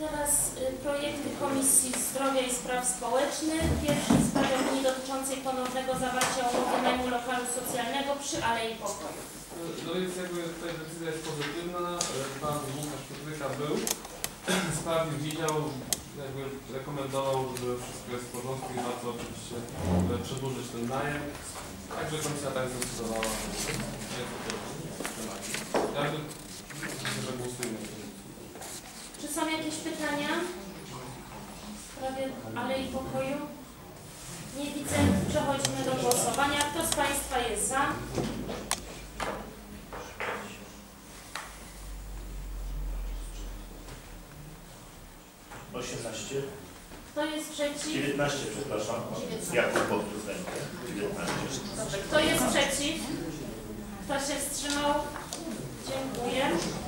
Teraz projekty Komisji Zdrowia i Spraw Społecznych. Pierwszy w sprawie opinii dotyczącej ponownego zawarcia umowy najmu lokalu socjalnego przy Alei Pokoju. No więc jakby tutaj decyzja jest pozytywna. Pan Łukasz Piotrzyka był, sprawdził, widział, jakby rekomendował, że wszystko jest w porządku i warto oczywiście przedłużyć ten najem. Także komisja tak zdecydowała. Jakby myślę, że głosujemy. Czy są jakieś pytania w sprawie Alei Pokoju? Nie widzę. Przechodzimy do głosowania. Kto z Państwa jest za? Kto jest przeciw? 19, przepraszam. Jakub podniósł rękę. 19. Dobrze. Kto jest przeciw? Kto się wstrzymał? Dziękuję.